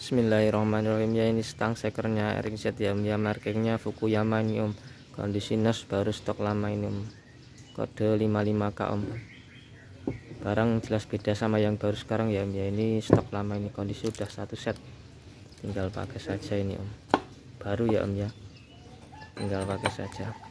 Bismillahirrahmanirrahim. Ya, ini stang sekernya RZ ya om ya, markingnya Fukuyama ini om, kondisi nos baru stok lama ini om, kode 55K om. Barang jelas beda sama yang baru sekarang ya om ya, ini stok lama, ini kondisi udah satu set, tinggal pakai saja ini om, baru ya om ya, tinggal pakai saja.